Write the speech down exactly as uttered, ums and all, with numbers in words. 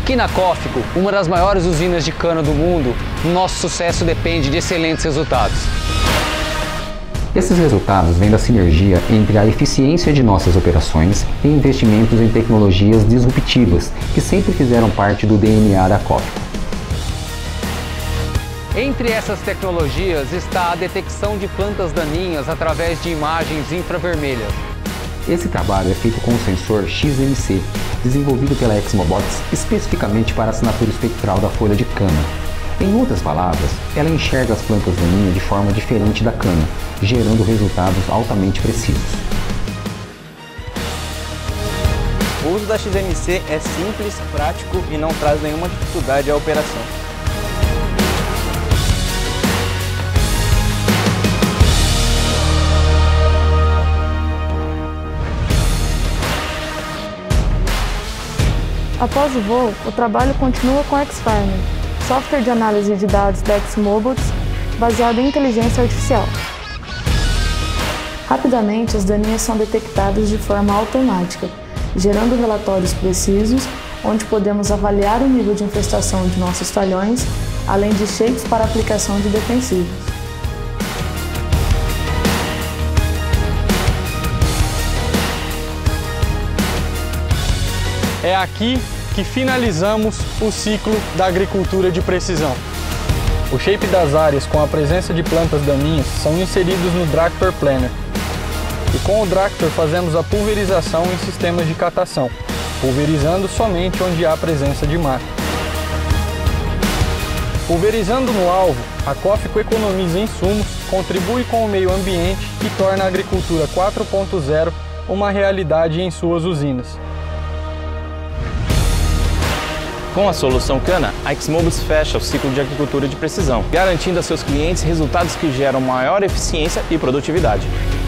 Aqui na Cófico, uma das maiores usinas de cana do mundo, nosso sucesso depende de excelentes resultados. Esses resultados vêm da sinergia entre a eficiência de nossas operações e investimentos em tecnologias disruptivas, que sempre fizeram parte do D N A da Cófico. Entre essas tecnologias está a detecção de plantas daninhas através de imagens infravermelhas. Esse trabalho é feito com o sensor X M C, desenvolvido pela Exmobots especificamente para a assinatura espectral da folha de cana. Em outras palavras, ela enxerga as plantas daninhas de forma diferente da cana, gerando resultados altamente precisos. O uso da X M C é simples, prático e não traz nenhuma dificuldade à operação. Após o voo, o trabalho continua com X-Farming, software de análise de dados da Exmobots baseado em inteligência artificial. Rapidamente, as daninhas são detectadas de forma automática, gerando relatórios precisos, onde podemos avaliar o nível de infestação de nossos talhões, além de shapes para aplicação de defensivos. É aqui que finalizamos o ciclo da agricultura de precisão. O shape das áreas com a presença de plantas daninhas são inseridos no Dractor Planner. E com o Dractor fazemos a pulverização em sistemas de catação, pulverizando somente onde há presença de mato. Pulverizando no alvo, a Cófico economiza insumos, contribui com o meio ambiente e torna a agricultura quatro ponto zero uma realidade em suas usinas. Com a solução Cana, a Exmobots fecha o ciclo de agricultura de precisão, garantindo a seus clientes resultados que geram maior eficiência e produtividade.